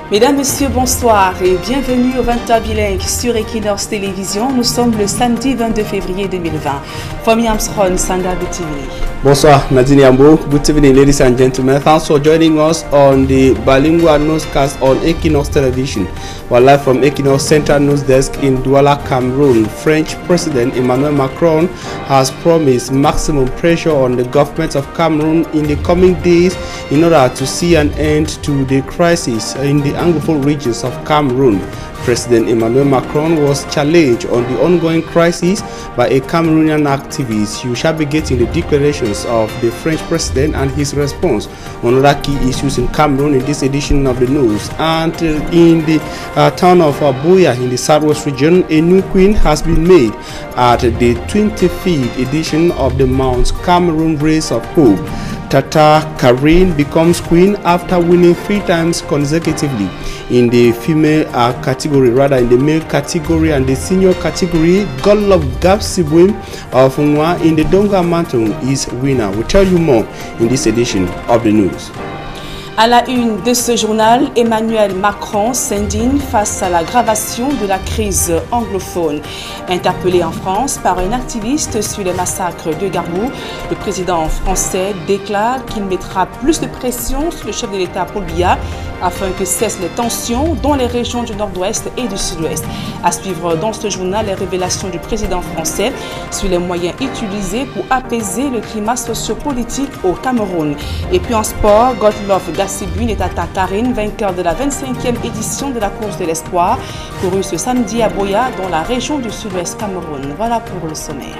Mesdames, Messieurs, bonsoir et bienvenue au 20h bilingue sur Equinox Télévision. Nous sommes le samedi 22 février 2020. From Yamsron, Sanda Butivini. Bonsoir, Nadine Yambo. Good evening, ladies and gentlemen. Thanks for joining us on the bilingual newscast on Equinox Television. We're live from Equinox Central News Desk in Douala, Cameroon. French President Emmanuel Macron has promised maximum pressure on the government of Cameroon in the coming days in order to see an end to the crisis in the Anglophone regions of Cameroon. President Emmanuel Macron was challenged on the ongoing crisis by a Cameroonian activist. You shall be getting the declarations of the French president and his response on other key issues in Cameroon in this edition of the news. And in the town of Buea in the southwest region, a new queen has been made at the 25th edition of the Mount Cameroon Race of Hope. Tata Karine becomes queen after winning 3 times consecutively in the female category, rather in the male category and the senior category. Godlove Gabsibwim of Nwa in the Donga Mountain is winner. We'll tell you more in this edition of the news. À la une de ce journal, Emmanuel Macron s'indigne face à l'aggravation de la crise anglophone. Interpellé en France par un activiste sur le massacre de Garbou, le président français déclare qu'il mettra plus de pression sur le chef de l'État Paul Biya afin que cessent les tensions dans les régions du nord-ouest et du sud-ouest. À suivre dans ce journal les révélations du président français sur les moyens utilisés pour apaiser le climat sociopolitique au Cameroun. Et puis en sport, Godlove Gabsibwim et Tata Karine, vainqueur de la 25e édition de la course de l'espoir, courue ce samedi à Buea dans la région du sud-ouest Cameroun. Voilà pour le sommaire.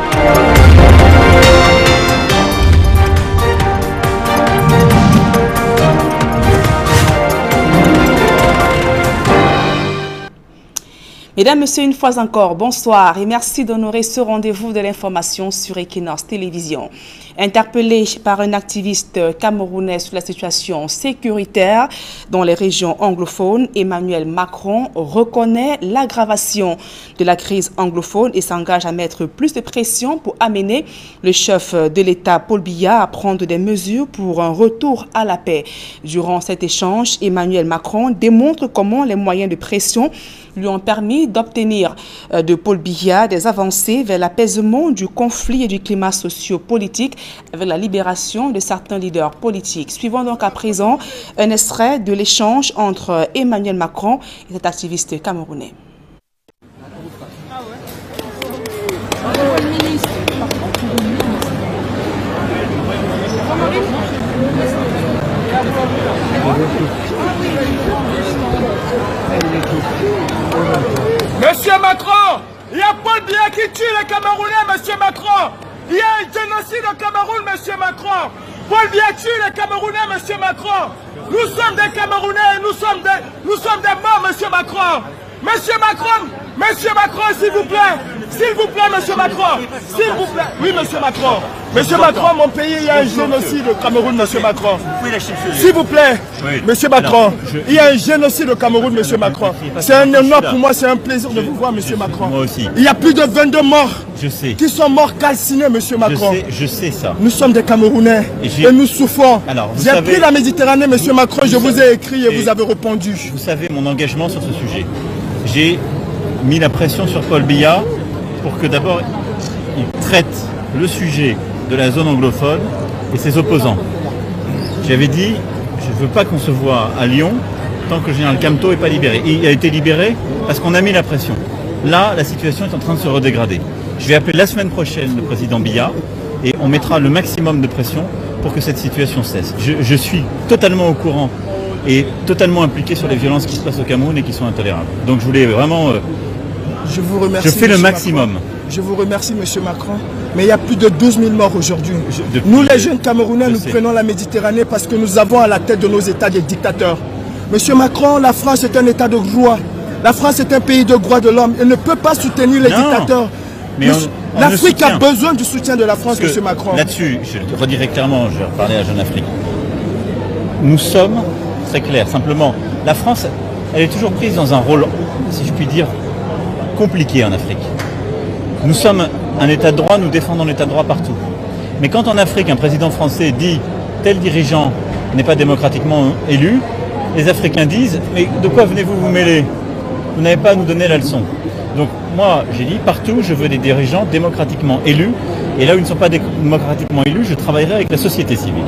Mesdames, Messieurs, une fois encore, bonsoir et merci d'honorer ce rendez-vous de l'information sur Equinox Télévision. Interpellé par un activiste camerounais sur la situation sécuritaire dans les régions anglophones, Emmanuel Macron reconnaît l'aggravation de la crise anglophone et s'engage à mettre plus de pression pour amener le chef de l'État Paul Biya à prendre des mesures pour un retour à la paix. Durant cet échange, Emmanuel Macron démontre comment les moyens de pression lui ont permis d'obtenir de Paul Biya des avancées vers l'apaisement du conflit et du climat socio-politique avec la libération de certains leaders politiques. Suivons donc à présent un extrait de l'échange entre Emmanuel Macron et cet activiste camerounais. Monsieur Macron, il y a Paul Biya qui tue les Camerounais, monsieur Macron. Il y a un génocide au Cameroun, monsieur Macron. Paul Biya tue les Camerounais, monsieur Macron. Nous sommes des Camerounais, nous sommes des morts, monsieur Macron. Monsieur Macron, s'il vous plaît, monsieur Macron, s'il vous plaît. Oui, monsieur Macron. Monsieur Macron, mon pays, il y a un génocide au Cameroun, monsieur Macron. S'il vous plaît, monsieur Macron, il y a un génocide au Cameroun, monsieur Macron. C'est un honneur pour moi, c'est un plaisir de vous voir, monsieur Macron. Moi aussi. Il y a plus de 22 morts. Je sais. Qui sont morts calcinés, monsieur Macron. Je sais ça. Nous sommes des Camerounais et nous souffrons. J'ai pris la Méditerranée, monsieur Macron, je vous ai écrit et vous avez répondu. Vous savez mon engagement sur ce sujet. J'ai mis la pression sur Paul Biya pour que d'abord il traite le sujet de la zone anglophone et ses opposants. J'avais dit, je ne veux pas qu'on se voit à Lyon tant que le général Camteau n'est pas libéré. Il a été libéré parce qu'on a mis la pression. Là, la situation est en train de se redégrader. Je vais appeler la semaine prochaine le président Biya et on mettra le maximum de pression pour que cette situation cesse. Je suis totalement au courant et totalement impliqué sur les violences qui se passent au Cameroun et qui sont intolérables. Donc je voulais vraiment... je vous remercie. Je fais le maximum. Macron. Je vous remercie, monsieur Macron. Mais il y a plus de 12 000 morts aujourd'hui. Nous, les jeunes Camerounais, nous prenons la Méditerranée parce que nous avons à la tête de nos États des dictateurs. Monsieur Macron, la France est un État de droit. La France est un pays de droits de l'homme. Elle ne peut pas soutenir les dictateurs. L'Afrique a besoin du soutien de la France, monsieur Macron. Là-dessus, je le redirai clairement, je vais reparler à Jeune Afrique. Nous sommes très clairs. Simplement, la France, elle est toujours prise dans un rôle, si je puis dire, compliqué en Afrique. Nous sommes un État de droit, nous défendons l'État de droit partout. Mais quand en Afrique, un président français dit tel dirigeant n'est pas démocratiquement élu, les Africains disent « Mais de quoi venez-vous vous mêler? Vous n'avez pas à nous donner la leçon. » Donc moi, j'ai dit, partout, je veux des dirigeants démocratiquement élus. Et là où ils ne sont pas démocratiquement élus, je travaillerai avec la société civile.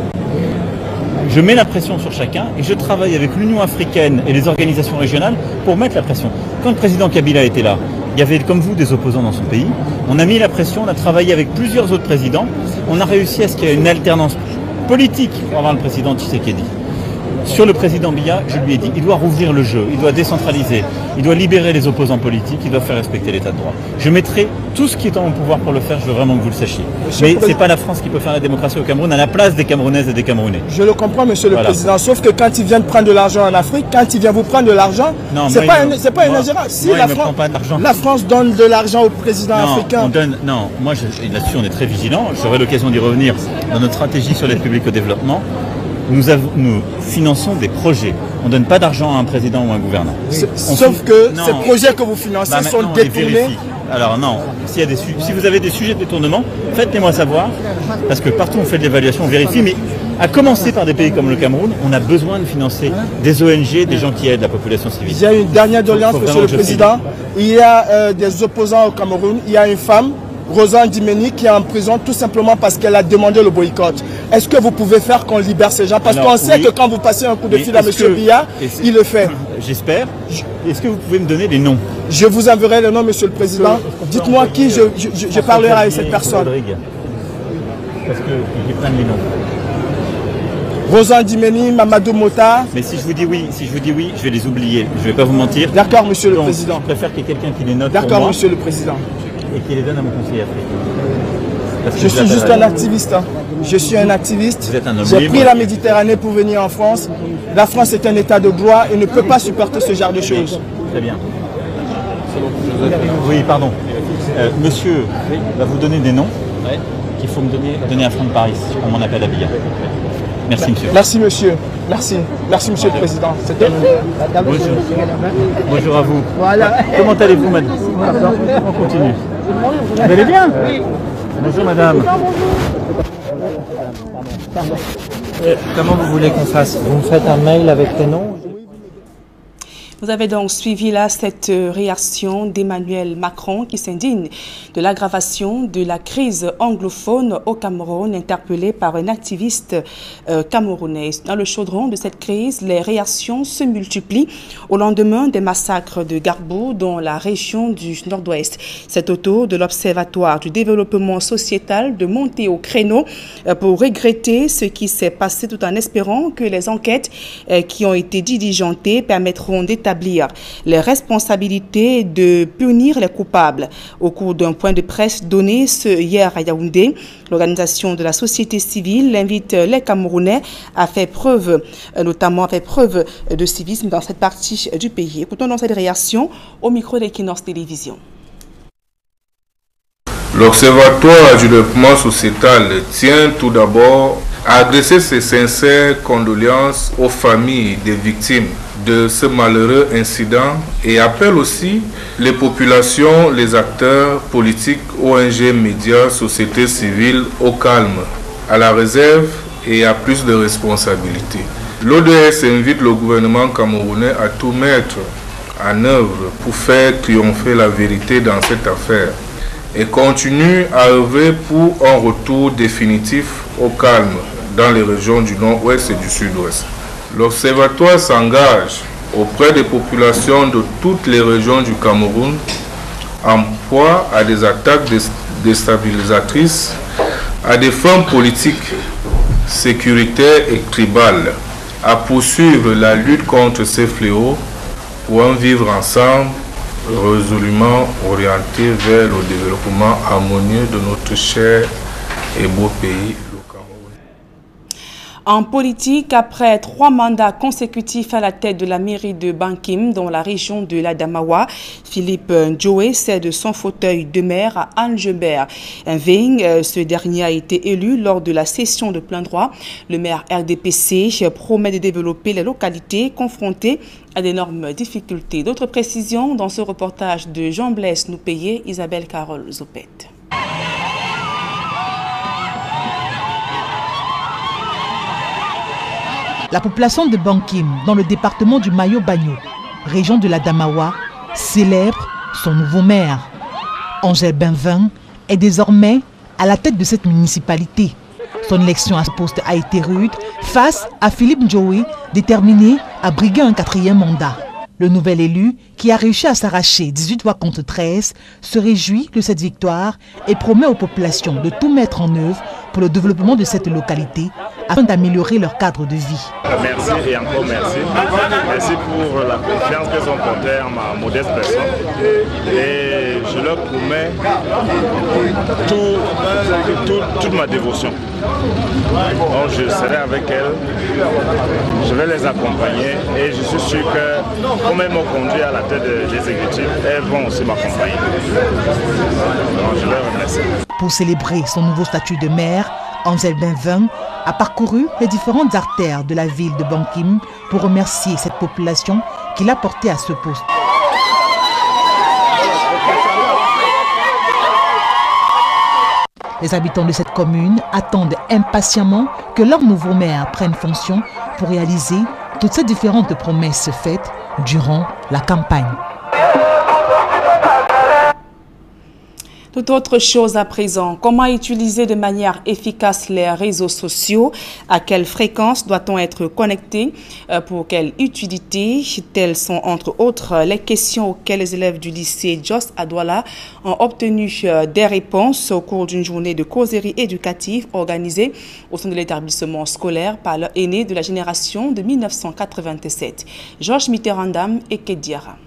Je mets la pression sur chacun et je travaille avec l'Union africaine et les organisations régionales pour mettre la pression. Quand le président Kabila était là, il y avait comme vous des opposants dans son pays. On a mis la pression, on a travaillé avec plusieurs autres présidents. On a réussi à ce qu'il y ait une alternance politique pour avoir le président Tshisekedi. Sur le président Biya, je lui ai dit, il doit rouvrir le jeu, il doit décentraliser, il doit libérer les opposants politiques, il doit faire respecter l'état de droit. Je mettrai tout ce qui est en mon pouvoir pour le faire, je veux vraiment que vous le sachiez. Mais ce n'est pas la France qui peut faire la démocratie au Cameroun, à la place des Camerounaises et des Camerounais. Je le comprends, monsieur le président, sauf que quand ils viennent prendre de l'argent en Afrique, quand ils viennent vous prendre de l'argent, c'est pas une ingérence. Si la France donne de l'argent au président africain... Moi là-dessus on est très vigilant, j'aurai l'occasion d'y revenir dans notre stratégie sur l'aide publique au développement. Nous finançons des projets. On ne donne pas d'argent à un président ou à un gouvernant. Sauf que ces projets que vous financez sont détournés. Alors non, si vous avez des sujets de détournement, faites-les-moi savoir, parce que partout on fait de l'évaluation, on vérifie, mais à commencer par des pays comme le Cameroun, on a besoin de financer des ONG, des gens qui aident la population civile. Il y a une dernière doléance, monsieur le président. Il y a des opposants au Cameroun, il y a une femme, Rosa Ndimeni, qui est en prison tout simplement parce qu'elle a demandé le boycott. Est-ce que vous pouvez faire qu'on libère ces gens? Parce qu'on sait que quand vous passez un coup de fil à M. Biya, il le fait. J'espère. Est-ce que vous pouvez me donner des noms? Je vous enverrai le nom, monsieur le président. Dites-moi qui je parlerai avec cette personne. Parce qu'ils prennent les noms. Rosa Ndimeni, Mamadou Mota. Mais si je vous dis oui, je vais les oublier. Je ne vais pas vous mentir. D'accord, monsieur le président. Je préfère qu'il y ait quelqu'un qui les note. D'accord, monsieur le président. Et qui les donne à mon conseiller africain. Je suis juste un activiste. Je suis un activiste. J'ai pris la Méditerranée pour venir en France. La France est un état de droit et ne peut pas supporter ce genre de choses. Très bien. Oui, pardon. Monsieur va vous donner des noms qu'il faut me donner à Franck Paris pour mon appel à Biya. Merci, monsieur. Merci, monsieur. Merci. Merci, monsieur le président. Bonjour. Bonjour à vous. Voilà. Comment allez-vous, madame? On continue. Vous allez bien? Oui. Bonjour, madame. Comment vous voulez qu'on fasse? Vous me faites un mail avec les noms? Vous avez donc suivi là cette réaction d'Emmanuel Macron qui s'indigne de l'aggravation de la crise anglophone au Cameroun, interpellé par un activiste camerounais. Dans le chaudron de cette crise, les réactions se multiplient au lendemain des massacres de Garbou dans la région du Nord-Ouest. C'est au tour de l'Observatoire du développement sociétal de monter au créneau pour regretter ce qui s'est passé tout en espérant que les enquêtes qui ont été diligentées permettront d'établir les responsabilités et de punir les coupables. Au cours d'un point de presse donné hier à Yaoundé, l'organisation de la société civile invite les Camerounais à faire preuve, notamment de civisme dans cette partie du pays. Écoutons dans cette réaction au micro d'Equinox Télévision. L'Observatoire du développement sociétal tient tout d'abord à adresser ses sincères condoléances aux familles des victimes de ce malheureux incident et appelle aussi les populations, les acteurs politiques, ONG, médias, société civile au calme, à la réserve et à plus de responsabilité. L'ODS invite le gouvernement camerounais à tout mettre en œuvre pour faire triompher la vérité dans cette affaire et continue à œuvrer pour un retour définitif au calme dans les régions du Nord-Ouest et du Sud-Ouest. L'Observatoire s'engage auprès des populations de toutes les régions du Cameroun en proie à des attaques déstabilisatrices, à des fins politiques, sécuritaires et tribales, à poursuivre la lutte contre ces fléaux pour un vivre ensemble résolument orienté vers le développement harmonieux de notre cher et beau pays. En politique, après 3 mandats consécutifs à la tête de la mairie de Bankim, dans la région de l'Adamawa, Philippe Ndjoé cède son fauteuil de maire à Anne Gebert. Ce dernier a été élu lors de la session de plein droit. Le maire RDPC promet de développer les localités confrontées à d'énormes difficultés. D'autres précisions dans ce reportage de Jean-Blaise Noupayé, Isabelle Carole Zopet. La population de Bankim, dans le département du Mayo-Bagno, région de la Damawa, célèbre son nouveau maire. Angèle Benvin est désormais à la tête de cette municipalité. Son élection à ce poste a été rude face à Philippe Ndjoé, déterminé à briguer un 4e mandat. Le nouvel élu, qui a réussi à s'arracher 18 voix contre 13, se réjouit de cette victoire et promet aux populations de tout mettre en œuvre pour le développement de cette localité afin d'améliorer leur cadre de vie. Merci et encore merci. Merci pour la confiance qu'ils ont portée en ma modeste personne. Et je leur promets toute ma dévotion. Donc je serai avec elles, je vais les accompagner et je suis sûr que comme elles m'ont conduit à la tête de l'exécutif, elles vont aussi m'accompagner. Donc je les remercie. Pour célébrer son nouveau statut de maire, Angèle Benvin a parcouru les différentes artères de la ville de Bankim pour remercier cette population qui l'a porté à ce poste. Les habitants de cette commune attendent impatiemment que leur nouveau maire prenne fonction pour réaliser toutes ces différentes promesses faites durant la campagne. Tout autre chose à présent, comment utiliser de manière efficace les réseaux sociaux? À quelle fréquence doit-on être connecté? Pour quelle utilité? Telles sont entre autres les questions auxquelles les élèves du lycée Jos à Douala ont obtenu des réponses au cours d'une journée de causerie éducative organisée au sein de l'établissement scolaire par leur aîné de la génération de 1987, Georges Mitterrandam et Kediara.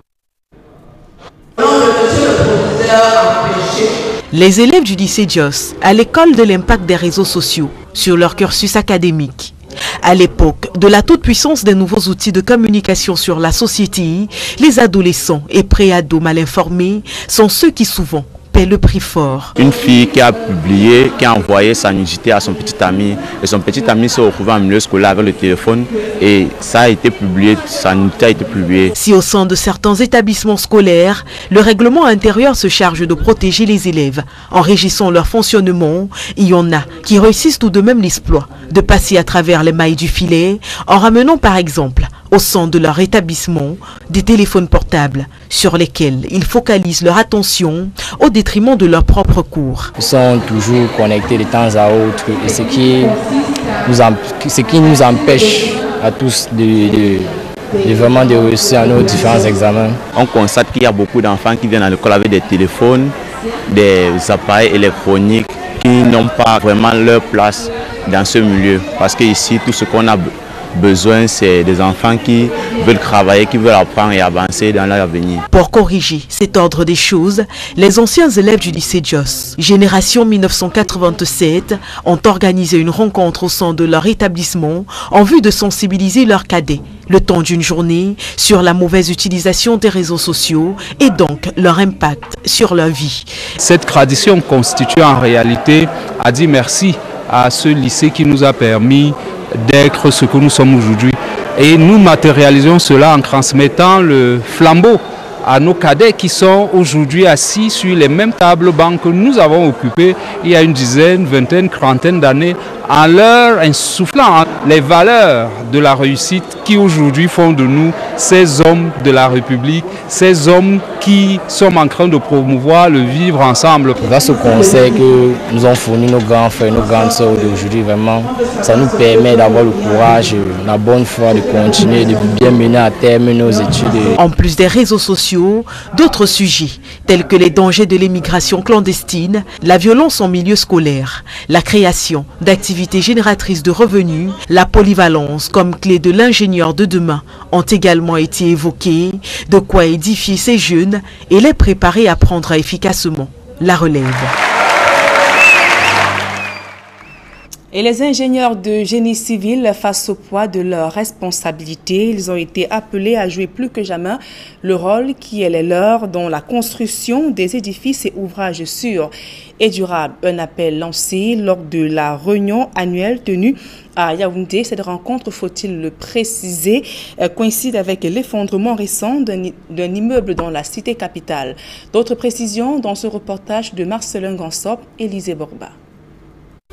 Les élèves du lycée Jos à l'école de l'impact des réseaux sociaux sur leur cursus académique. À l'époque de la toute-puissance des nouveaux outils de communication sur la société, les adolescents et pré-ados mal informés sont ceux qui souvent paient le prix fort. Une fille qui a publié, qui a envoyé sa nudité à son petit ami, et son petit ami s'est retrouvé en milieu scolaire avec le téléphone et ça a été publié, sa nudité a été publiée. Si au sein de certains établissements scolaires, le règlement intérieur se charge de protéger les élèves en régissant leur fonctionnement, il y en a qui réussissent tout de même l'exploit de passer à travers les mailles du filet en ramenant par exemple au sein de leur établissement des téléphones portables sur lesquels ils focalisent leur attention au détriment de leurs propres cours. Ils sont toujours connectés de temps à autre et ce qui nous empêche à tous de vraiment de réussir à nos différents examens. On constate qu'il y a beaucoup d'enfants qui viennent à l'école avec des téléphones, des appareils électroniques qui n'ont pas vraiment leur place dans ce milieu. Parce qu'ici, tout ce qu'on a besoin, c'est des enfants qui veulent travailler, qui veulent apprendre et avancer dans leur avenir. Pour corriger cet ordre des choses, les anciens élèves du lycée Jos, génération 1987, ont organisé une rencontre au sein de leur établissement en vue de sensibiliser leurs cadets le temps d'une journée sur la mauvaise utilisation des réseaux sociaux et donc leur impact sur leur vie. Cette tradition constitue en réalité à dire merci à ce lycée qui nous a permis d'être ce que nous sommes aujourd'hui. Et nous matérialisons cela en transmettant le flambeau à nos cadets qui sont aujourd'hui assis sur les mêmes tables bancs que nous avons occupées il y a une dizaine, vingtaine, trentaine d'années, en leur insufflant les valeurs de la réussite qui aujourd'hui font de nous ces hommes de la République, ces hommes qui sont en train de promouvoir le vivre ensemble. Grâce au conseil que nous ont fourni nos grands frères, nos grandes sœurs d'aujourd'hui, vraiment, ça nous permet d'avoir le courage, la bonne foi de continuer, de bien mener à terme nos études. En plus des réseaux sociaux, d'autres sujets tels que les dangers de l'immigration clandestine, la violence en milieu scolaire, la création d'activités génératrices de revenus, la polyvalence comme clé de l'ingénieur de demain ont également été évoqués, de quoi édifier ces jeunes et les préparer à prendre efficacement la relève. Et les ingénieurs de génie civil, face au poids de leurs responsabilités, ils ont été appelés à jouer plus que jamais le rôle qui est le leur dans la construction des édifices et ouvrages sûrs et durables. Un appel lancé lors de la réunion annuelle tenue à Yaoundé. Cette rencontre, faut-il le préciser, coïncide avec l'effondrement récent d'un immeuble dans la cité capitale. D'autres précisions dans ce reportage de Marcelin Gansop et Élisée Borba.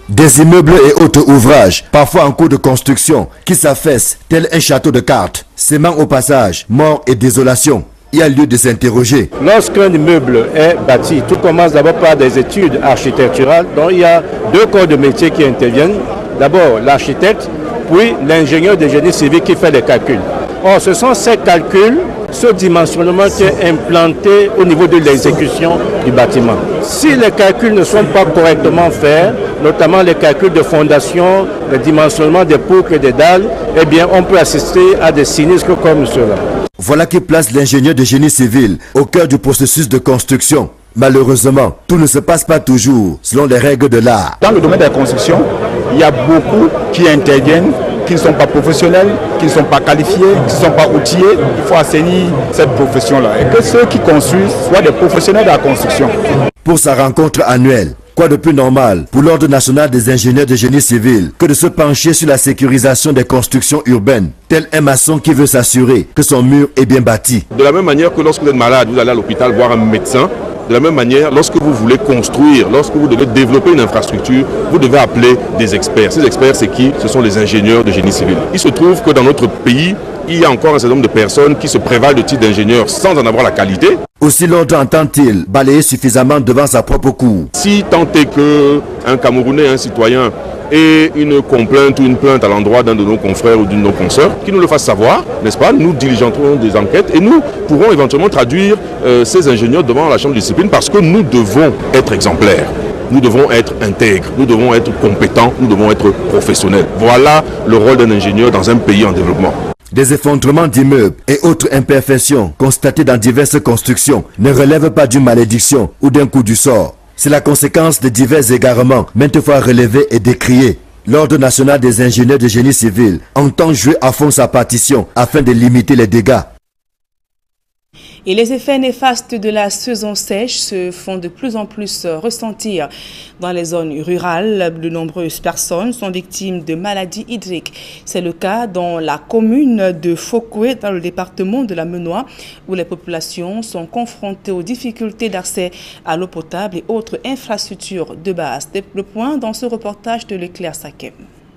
Des immeubles et autres ouvrages, parfois en cours de construction, qui s'affaissent tel un château de cartes, sémant au passage mort et désolation. Il y a lieu de s'interroger. Lorsqu'un immeuble est bâti, tout commence d'abord par des études architecturales. Donc il y a deux corps de métier qui interviennent. D'abord l'architecte, puis l'ingénieur de génie civil qui fait les calculs. Or, ce sont ces calculs, ce dimensionnement qui est implanté au niveau de l'exécution du bâtiment. Si les calculs ne sont pas correctement faits, notamment les calculs de fondation, le dimensionnement des poutres et des dalles, eh bien, on peut assister à des sinistres comme cela. Voilà qui place l'ingénieur de génie civil au cœur du processus de construction. Malheureusement, tout ne se passe pas toujours selon les règles de l'art. Dans le domaine de la construction, il y a beaucoup qui interviennent, qui ne sont pas professionnels, qui ne sont pas qualifiés, qui ne sont pas outillés. Il faut assainir cette profession-là et que ceux qui construisent soient des professionnels de la construction. Pour sa rencontre annuelle, quoi de plus normal pour l'Ordre national des ingénieurs de génie civil que de se pencher sur la sécurisation des constructions urbaines, tel un maçon qui veut s'assurer que son mur est bien bâti. De la même manière que lorsque vous êtes malade, vous allez à l'hôpital voir un médecin. De la même manière, lorsque vous voulez construire, lorsque vous devez développer une infrastructure, vous devez appeler des experts. Ces experts, c'est qui? Ce sont les ingénieurs de génie civil. Il se trouve que dans notre pays, il y a encore un certain nombre de personnes qui se prévalent de titre d'ingénieur sans en avoir la qualité. Aussi l'ordre entend-il balayer suffisamment devant sa propre cour. Si tant est qu'un Camerounais, un citoyen, ait une complainte ou une plainte à l'endroit d'un de nos confrères ou d'une de nos consoeurs, qu'il nous le fasse savoir, n'est-ce pas? Nous diligenterons des enquêtes et nous pourrons éventuellement traduire ces ingénieurs devant la chambre de discipline parce que nous devons être exemplaires. Nous devons être intègres, nous devons être compétents, nous devons être professionnels. Voilà le rôle d'un ingénieur dans un pays en développement. Des effondrements d'immeubles et autres imperfections constatées dans diverses constructions ne relèvent pas d'une malédiction ou d'un coup du sort. C'est la conséquence de divers égarements, maintes fois relevés et décriés. L'Ordre national des ingénieurs de génie civil entend jouer à fond sa partition afin de limiter les dégâts. Et les effets néfastes de la saison sèche se font de plus en plus ressentir dans les zones rurales. De nombreuses personnes sont victimes de maladies hydriques. C'est le cas dans la commune de Fokwe, dans le département de la Menoie, où les populations sont confrontées aux difficultés d'accès à l'eau potable et autres infrastructures de base. Le point dans ce reportage de l'Éclair Sakem.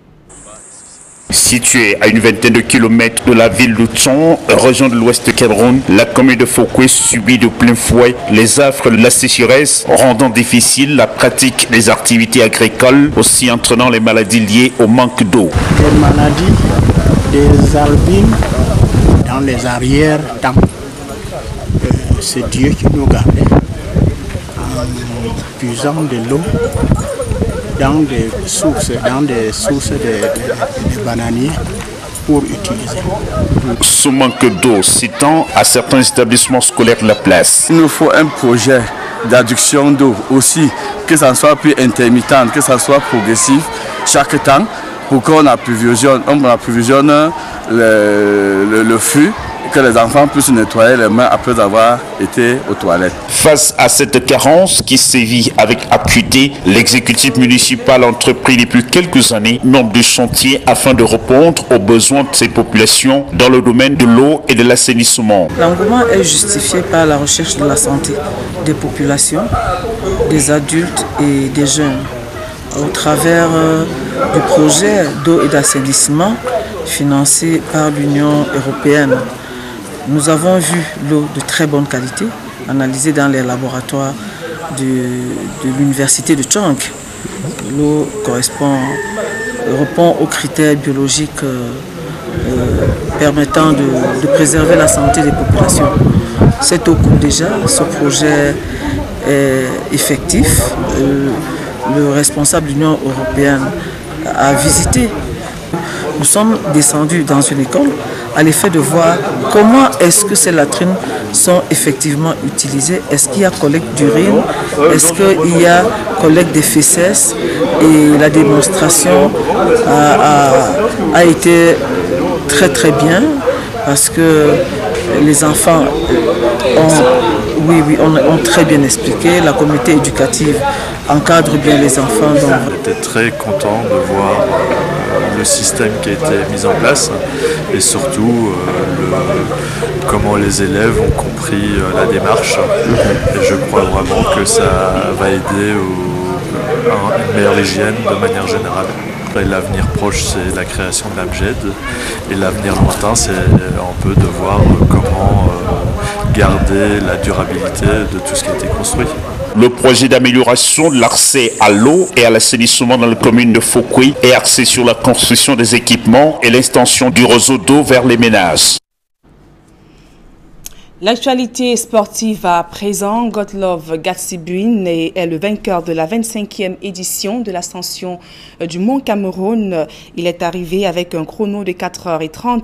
Située à une vingtaine de kilomètres de la ville de Tson, région de l'ouest de Cameroun, la commune de Fokwe subit de plein fouet les affres de la sécheresse, rendant difficile la pratique des activités agricoles, aussi entraînant les maladies liées au manque d'eau. Des maladies, des albines dans les arrière-temps. C'est Dieu qui nous gardait en puisant de l'eau dans des sources de bananiers pour utiliser. Ce manque d'eau s'étend à certains établissements scolaires de la place. Il nous faut un projet d'adduction d'eau aussi, que ça soit plus intermittent, que ça soit progressif chaque temps, pour qu'on approvisionne le flux, que les enfants puissent nettoyer les mains après avoir été aux toilettes. Face à cette carence qui sévit avec acuité, l'exécutif municipal a entrepris depuis quelques années nombre de chantiers afin de répondre aux besoins de ces populations dans le domaine de l'eau et de l'assainissement. L'engouement est justifié par la recherche de la santé des populations, des adultes et des jeunes. Au travers du projet d'eau et d'assainissement financé par l'Union européenne, nous avons vu l'eau de très bonne qualité, analysée dans les laboratoires de l'université de Tchonk. L'eau répond aux critères biologiques permettant de préserver la santé des populations. Cette eau coule déjà, ce projet est effectif. Le responsable de l'Union européenne a visité. Nous sommes descendus dans une école à l'effet de voir comment est-ce que ces latrines sont effectivement utilisées. Est-ce qu'il y a collecte d'urine? Est-ce qu'il y a collecte des fesses? Et la démonstration a été très très bien parce que les enfants ont très bien expliqué. La communauté éducative encadre bien les enfants. J'étais très content de voir le système qui a été mis en place et surtout comment les élèves ont compris la démarche. Et je crois vraiment que ça va aider une meilleure hygiène de manière générale. Et l'avenir proche, c'est la création de l'Amjed, et l'avenir lointain, c'est un peu de voir comment garder la durabilité de tout ce qui a été construit. Le projet d'amélioration de l'accès à l'eau et à l'assainissement dans la commune de Fouquier est axé sur la construction des équipements et l'extension du réseau d'eau vers les ménages. L'actualité sportive à présent, Godlove Gatsibouin est le vainqueur de la 25e édition de l'ascension du Mont Cameroun. Il est arrivé avec un chrono de 4h30,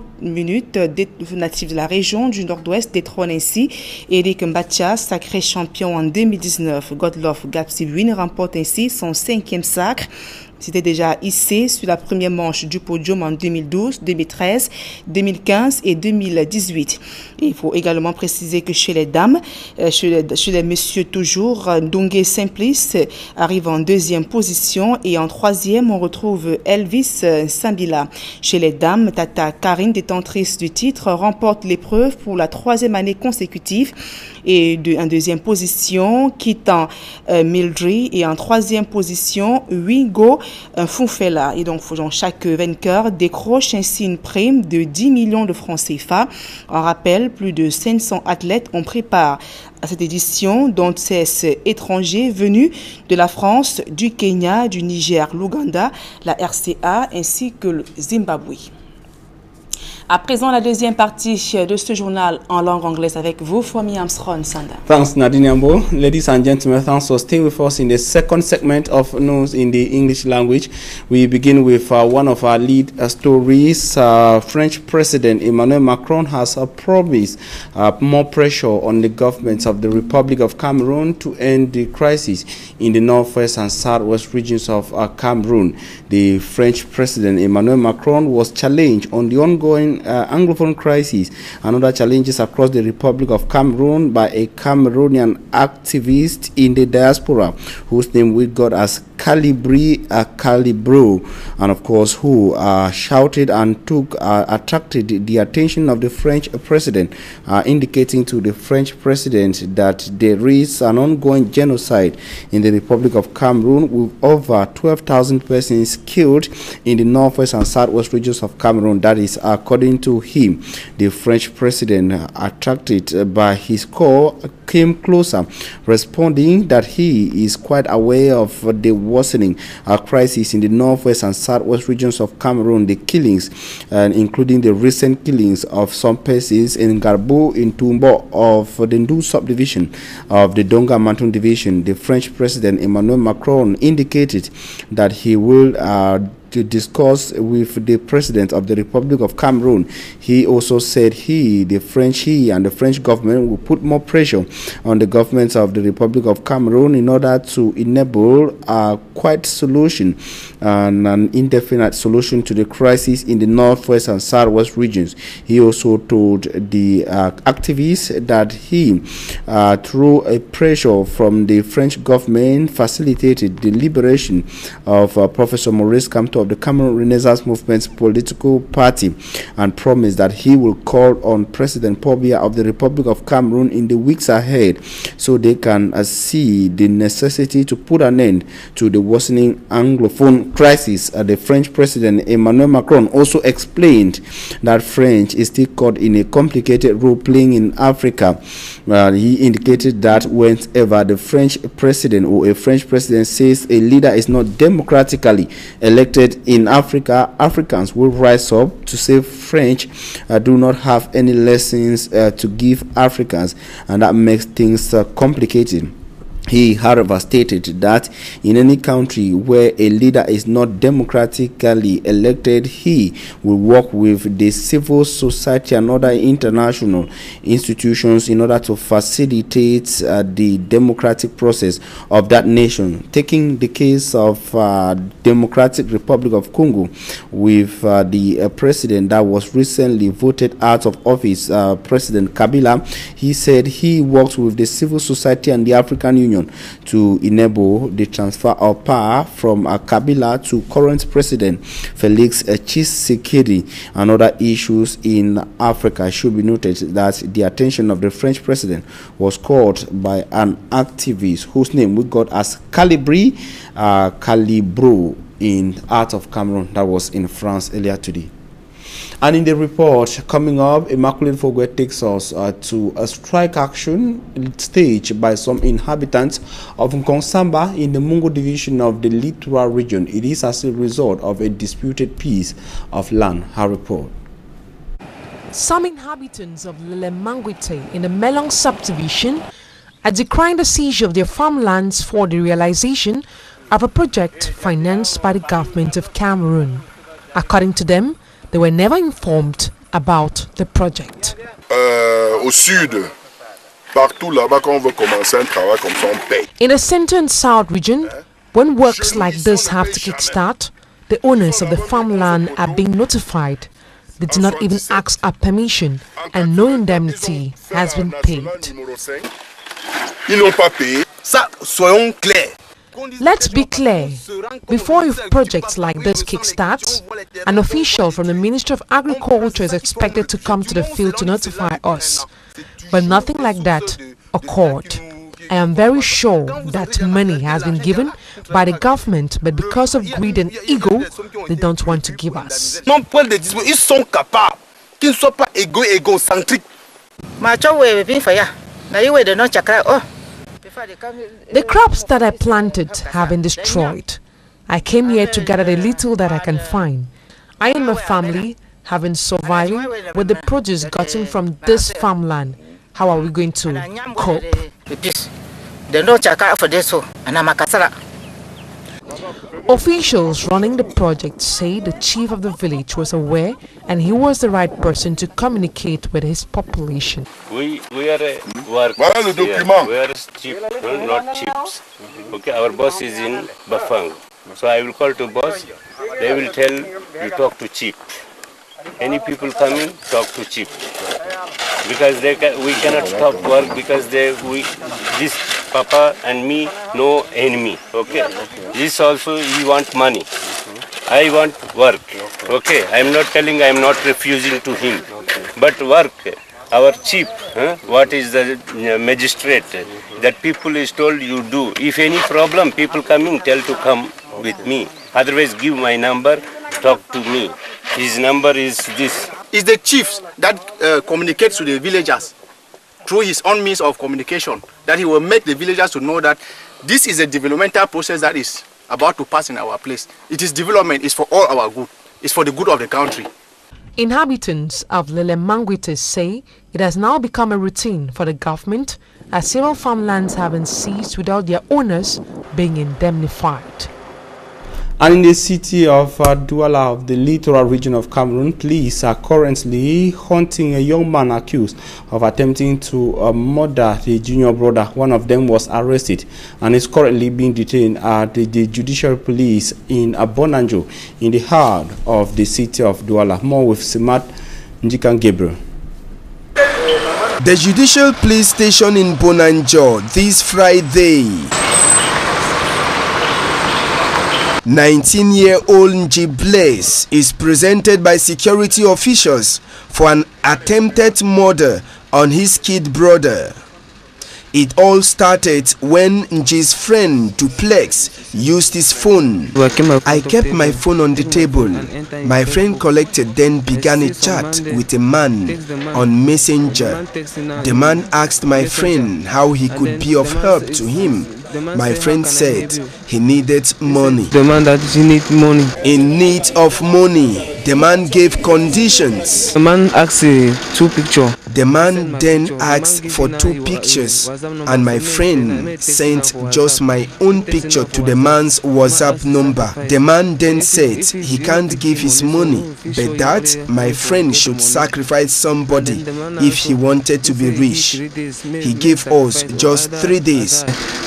natif de la région du Nord-Ouest, détrône ainsi Eric Mbatia, sacré champion en 2019. Godlove Gatsibouin remporte ainsi son 5e sacre. C'était déjà hissé sur la première manche du podium en 2012, 2013, 2015 et 2018. Et il faut également préciser que chez les dames, chez les messieurs toujours, Ndongue Simplice arrive en 2e position et en 3e, on retrouve Elvis Sambila. Chez les dames, Tata Karine, détentrice du titre, remporte l'épreuve pour la 3e année consécutive et en 2e position, quittant Mildry et en 3e position, Wingo Foufela. Et donc, chaque vainqueur décroche ainsi une prime de 10 millions de francs CFA. On rappelle, plus de 500 athlètes ont pris part à cette édition, dont 16 étrangers venus de la France, du Kenya, du Niger, l'Ouganda, la RCA ainsi que le Zimbabwe. À présent, la deuxième partie de ce journal en langue anglaise avec vous, Fomi Armstrong Sanda. Thanks, Nadine Ambo. Ladies and gentlemen, thanks for staying with us in the second segment of news in the English language. We begin with one of our lead stories. French President Emmanuel Macron has promised more pressure on the governments of the Republic of Cameroon to end the crisis in the northwest and southwest regions of Cameroon. The French President Emmanuel Macron was challenged on the ongoing Anglophone crisis and other challenges across the Republic of Cameroon by a Cameroonian activist in the diaspora whose name we got as Calibri Calibro, and of course who shouted and attracted the attention of the French president, indicating to the French president that there is an ongoing genocide in the Republic of Cameroon with over 12,000 persons killed in the northwest and southwest regions of Cameroon. That is according to him. The French president, attracted by his call, came closer, responding that he is quite aware of the worsening crisis in the northwest and southwest regions of Cameroon, the killings, including the recent killings of some persons in Garbo, in Tumbo of the Ndu subdivision of the Donga Mountain division. The French president Emmanuel Macron indicated that he will to discuss with the president of the Republic of Cameroon. He also said he and the French government will put more pressure on the governments of the Republic of Cameroon in order to enable a quiet solution and an indefinite solution to the crisis in the northwest and southwest regions. He also told the activists that he, through a pressure from the French government, facilitated the liberation of Professor Maurice Kamto of the Cameroon Renaissance Movement's political party, and promised that he will call on President Paul Biya of the Republic of Cameroon in the weeks ahead so they can see the necessity to put an end to the worsening Anglophone crisis. The French President Emmanuel Macron also explained that French is still caught in a complicated role playing in Africa. He indicated that whenever the French president or a French president says a leader is not democratically elected in Africa, Africans will rise up to say French do not have any lessons to give Africans, and that makes things complicated. He, however, stated that in any country where a leader is not democratically elected, he will work with the civil society and other international institutions in order to facilitate the democratic process of that nation. Taking the case of Democratic Republic of Congo with the president that was recently voted out of office, President Kabila, he said he works with the civil society and the African Union Union to enable the transfer of power from Kabila to current President Felix Tshisekedi and other issues in Africa. It should be noted that the attention of the French president was caught by an activist whose name we got as Calibro in Heart of Cameroon. That was in France earlier today. And in the report coming up, Immaculate Fogwe takes us to a strike action staged by some inhabitants of Nkonsamba in the Mungo division of the Littoral region. It is as a result of a disputed piece of land. Her report. Some inhabitants of Lelemangwite in the Melong subdivision are decrying the seizure of their farmlands for the realization of a project financed by the government of Cameroon. According to them, they were never informed about the project. Au sud, partout là-bas quand on veut commencer un travail comme ça, on paye. In the center and south region, when works like this have to kickstart, the owners of the farmland are being notified. They do not even ask our permission, and no indemnity has been paid. Ils n'ont pas payé. Ça, soyons clairs. Let's be clear, before if projects like this kickstarts, an official from the Ministry of Agriculture is expected to come to the field to notify us. But nothing like that occurred. I am very sure that money has been given by the government, but because of greed and ego, they don't want to give us. Ils sont capables, qu'ils ne soient pas égocentriques. The crops that I planted have been destroyed. I came here to gather the little that I can find. I and my family have been surviving with the produce gotten from this farmland. How are we going to cope? Officials running the project say the chief of the village was aware and he was the right person to communicate with his population. We are workers here. We are cheap, not chips. Okay, our boss is in Bafang. So I will call to boss. They will tell you talk to chief. Any people coming, talk to chief. Because we cannot stop work because this Papa and me no enemy. Okay. This also he want money. I want work. Okay. I am not telling, I am not refusing to him. But work. Our chief, what is the magistrate? That people is told you do. If any problem, people coming, tell to come with me. Otherwise, give my number, talk to me. His number is this. It's the chiefs that communicates to the villagers through his own means of communication, that he will make the villagers to know that this is a developmental process that is about to pass in our place. It is development, it's for all our good. It's for the good of the country. Inhabitants of Lelemangwite say it has now become a routine for the government as several farmlands have been seized without their owners being indemnified. And in the city of Douala of the Littoral region of Cameroon, police are currently hunting a young man accused of attempting to murder the junior brother. One of them was arrested and is currently being detained at the judicial police in Bonanjo in the heart of the city of Douala. More with Simat Njikan Gabriel. The judicial police station in Bonanjo this Friday. 19-year-old Nji Blaise is presented by security officials for an attempted murder on his kid brother. It all started when Nji's friend Duplex used his phone. I kept my phone on the table. My friend collected, then began a chat with a man on Messenger. The man asked my friend how he could be of help to him. My friend said he needed money. The man that he need money. In need of money. The man gave conditions. The man asked 2 pictures. The man then asked for 2 pictures, and my friend sent just my own picture to the man's WhatsApp number. The man then said he can't give his money, but that my friend should sacrifice somebody if he wanted to be rich. He gave us just 3 days.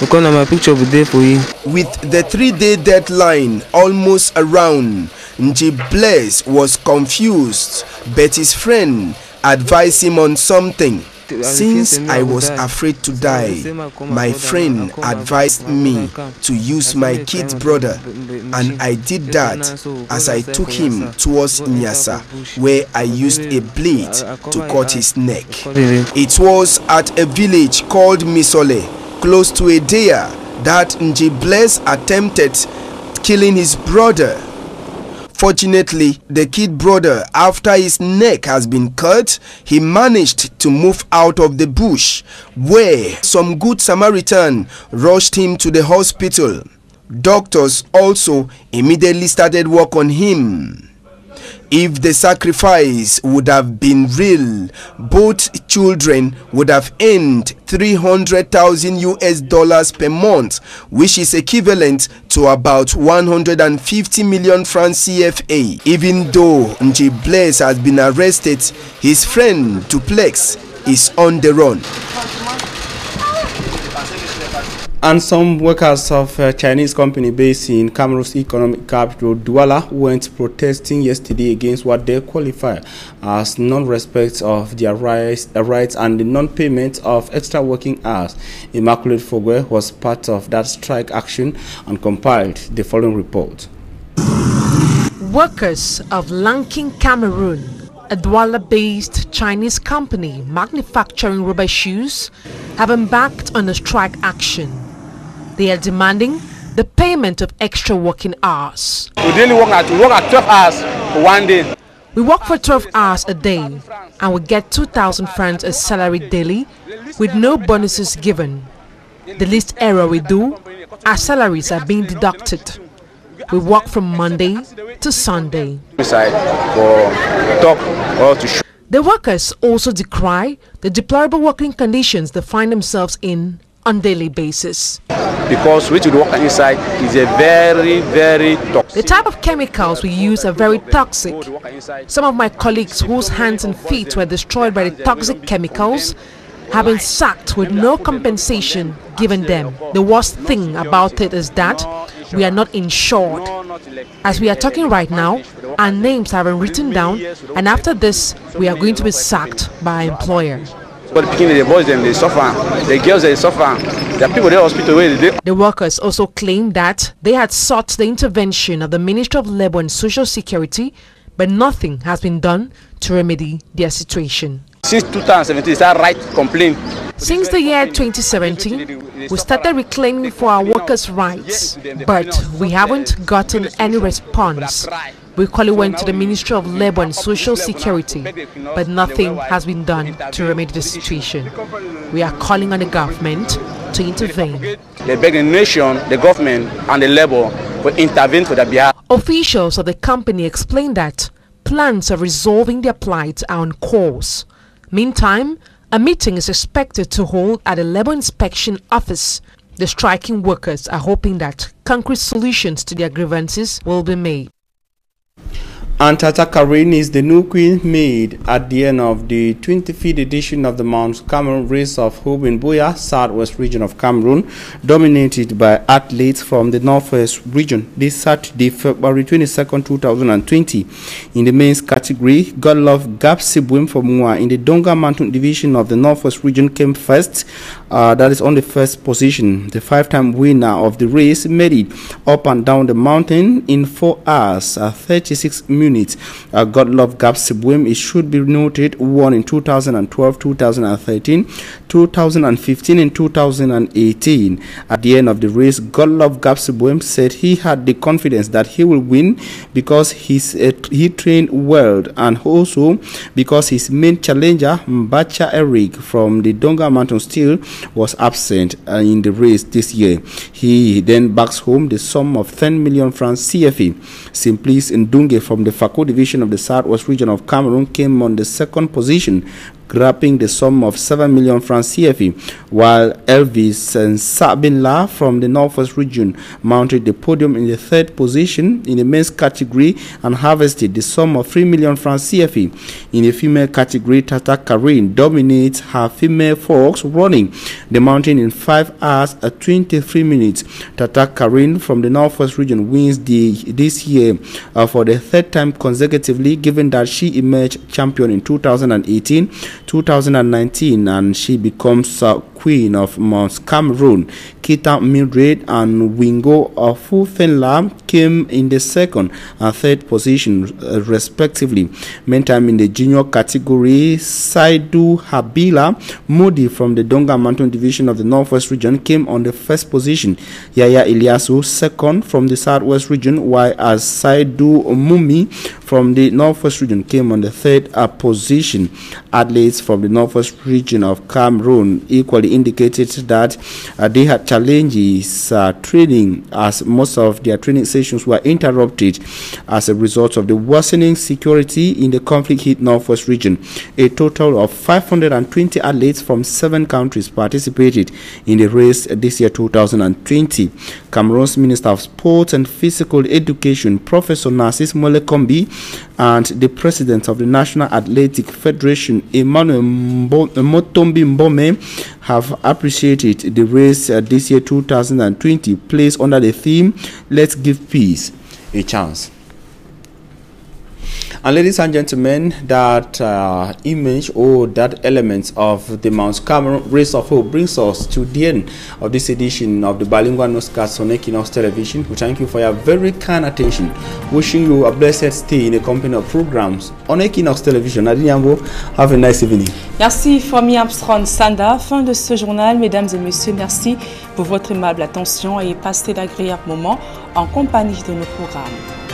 With the 3-day deadline almost around, Nji Blaise was confused, but his friend advised him on something. Since I was afraid to die, my friend advised me to use my kid's brother, and I did that as I took him towards Nyasa, where I used a blade to cut his neck. It was at a village called Misole, close to Edea, that Nji Blaise attempted killing his brother. Fortunately, the kid brother, after his neck has been cut, he managed to move out of the bush, where some good Samaritan rushed him to the hospital. Doctors also immediately started work on him. If the sacrifice would have been real, both children would have earned $300,000 per month, which is equivalent to about 150 million francs CFA. Even though Nji Blaise has been arrested, his friend Duplex is on the run. And some workers of a Chinese company based in Cameroon's economic capital, Douala, went protesting yesterday against what they qualify as non-respect of their rights and the non-payment of extra working hours. Immaculate Fogwe was part of that strike action and compiled the following report. Workers of Lanking, Cameroon, a Douala-based Chinese company manufacturing rubber shoes, have embarked on a strike action. They are demanding the payment of extra working hours. We work at 12 hours for one day. We work for 12 hours a day and we get 2,000 francs as salary daily with no bonuses given. The least error we do, our salaries are being deducted. We work from Monday to Sunday. The workers also decry the deplorable working conditions they find themselves in on a daily basis. Because we work inside is a very toxic. The type of chemicals we use are very toxic. Some of my colleagues whose hands and feet were destroyed by the toxic chemicals have been sacked with no compensation given them. The worst thing about it is that we are not insured. As we are talking right now, our names have been written down, and after this we are going to be sacked by our employer. The boys they suffer, the girls they suffer, the people in the hospital. The workers also claim that they had sought the intervention of the Ministry of Labour and Social Security, but nothing has been done to remedy their situation. Since 2017, is that right complaint? Since the year 2017, we started reclaiming for our workers' rights, but we haven't gotten any response. We clearly went to the Ministry of Labour and Social Security, but nothing has been done to remedy the situation. We are calling on the government to intervene. They beg the nation, the government and the Labour to intervene for their behalf. Officials of the company explained that plans of resolving their plight are on course. Meantime, a meeting is expected to hold at the Labour Inspection Office. The striking workers are hoping that concrete solutions to their grievances will be made. And Tata Karine is the new queen made at the end of the 25th edition of the Mount Cameroon Race of Hope in Buea, southwest region of Cameroon, dominated by athletes from the northwest region. This Saturday, February 22nd, 2020. In the men's category, Godlove Gapsibwim from Mwa in the Donga Mountain division of the northwest region came first. That is on the first position. The five-time winner of the race made it up and down the mountain in 4 hours, 36 minutes. Godlove Gapsibwim, it should be noted, won in 2012, 2013, 2015 and 2018. At the end of the race, Godlove Gapsibwim said he had the confidence that he will win because he trained well, and also because his main challenger, Mbacha Eric from the Donga Mountain Steel, was absent in the race this year. He then backs home the sum of 10 million francs CFA. Simplice Ndunge from the Fako division of the southwest region of Cameroon came on the second position, grabbing the sum of 7 million francs CFA, while Elvis and Sabinla from the northwest region mounted the podium in the third position in the men's category and harvested the sum of 3 million francs CFA. In the female category, Tata Karine dominates her female folks running the mountain in 5 hours at 23 minutes. Tata Karine from the northwest region wins this year for the third time consecutively, given that she emerged champion in 2018, 2019, and she becomes Queen of Mount Cameroon. Kita Mildred and Wingo Fufenla came in the second and third position, respectively. Meantime, in the junior category, Saidu Habila Modi from the Donga Mountain Division of the Northwest Region came on the first position. Yaya Iliasu second from the Southwest Region, while as Saidu Mumi from the Northwest Region came on the third position. Athletes from the Northwest Region of Cameroon equally indicated that they had challenges training, as most of their training sessions were interrupted as a result of the worsening security in the conflict-hit Northwest Region. A total of 520 athletes from 7 countries participated in the race this year 2020. Cameroon's Minister of Sport and Physical Education, Professor Narcisse Molekombi, and the President of the National Athletic Federation, Emmanuel Motombi Mbome, have appreciated the race this year 2020 placed under the theme "Let's Give Peace a Chance." And ladies and gentlemen, that image or that element of the Mount Cameroon Race of Hope brings us to the end of this edition of the Bilingual Newscast on Equinox Television. We thank you for your very kind attention. Wishing you a blessed stay in the company of programs on Equinox Television. Adiniambo, have a nice evening. Merci, Fami Armstrong Sanda. Fin de ce journal, mesdames et messieurs. Merci pour votre aimable attention et passez d'agréables moments en compagnie de nos programmes.